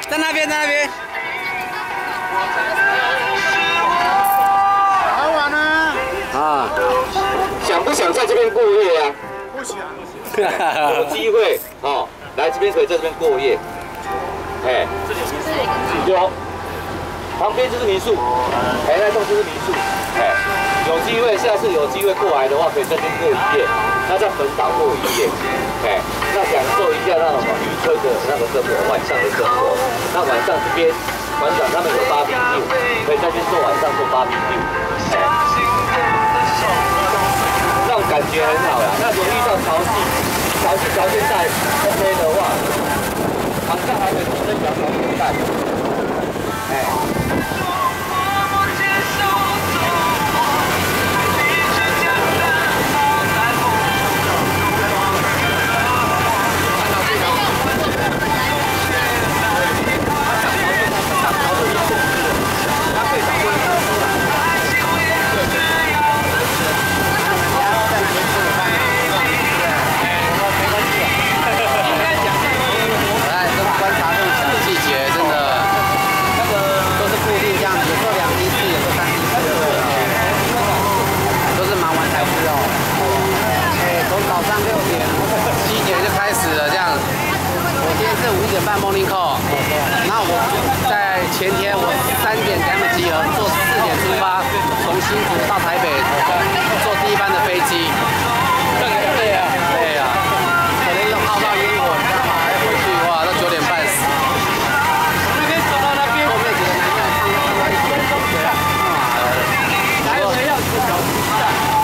在那边，在那边。 好玩啊！ 啊， 想不想在这边过夜啊？ 不想。 有机会哦，来这边可以在这边过夜。哎，这里有民宿。有，旁边就是民宿。哎，那栋就是民宿。哎，有机会，下次有机会过来的话，可以在这边过一夜。那在本岛过一夜。哎，那享受一下那种渔村的那个生活，晚上的生活。那晚上这边馆长他们有BBQ，可以在这边做晚上做BBQ。哎，那种感觉很好啦。那如果遇到潮汐条件在 OK 的话，航上还可以提升小船飞弹。哎。 morning call， 然后我在前天我3点给他们集合，坐4点出发，从新竹到台北，坐第1班的飞机。对啊，对啊，可能又耗到烟火，你知道吗？还回去哇，都9点半死。从那边走到那边，后面几个男生唱到一起，对啊，还有谁要吃小鸡蛋？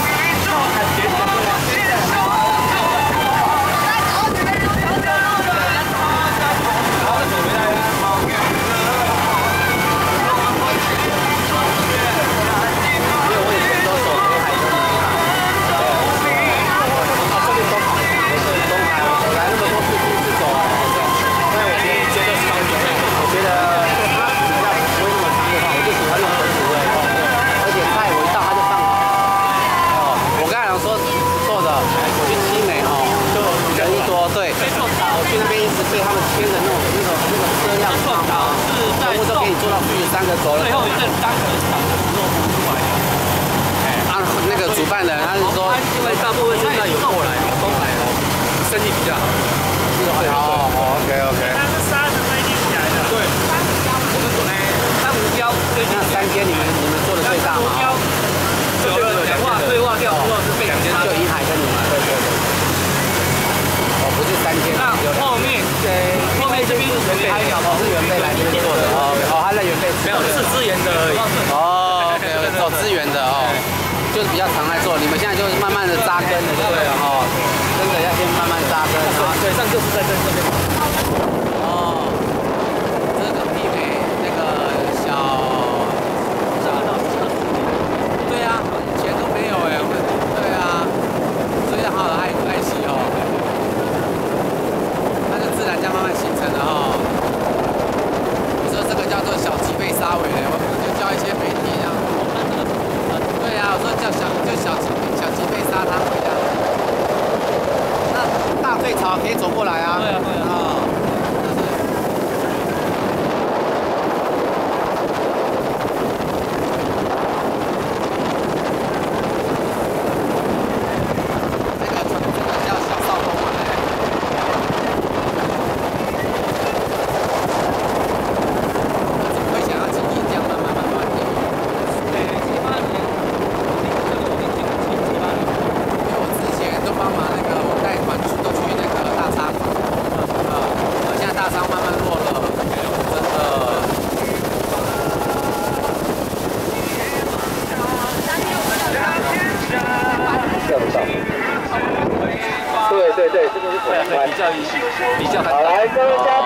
最后一阵单人场的时候不出来。那个主办人他是说，因为大部分现在有过来，都来了，生意比较好。好 ，OK。它是沙子飞机起来的。对。我们呢，三无标最近3天你们做的最大嘛？就是对话掉之后是被2天就银海跟你们。对。哦，不是3天。那后面这边是原配，是原配来这边做的。哦，他在原配没有，是支援的而已。哦，OK， 走支援的哦，就是比较常来做。你们现在就是慢慢的扎根的，对了哦，真的要先慢慢扎根。对，上就是在这边。哦，这个媲美那个小。对啊，以前都没有哎，对啊，所以好的爱惜哦。它就自然这样慢慢形成的哈。你说这个叫做小鸡被杀尾嘞，我可能就叫一些媒体这样。对啊，我说叫小鸡被杀它回家。那大退潮可以走过来啊。对啊，会啊。 对，这个是比较好来，各位家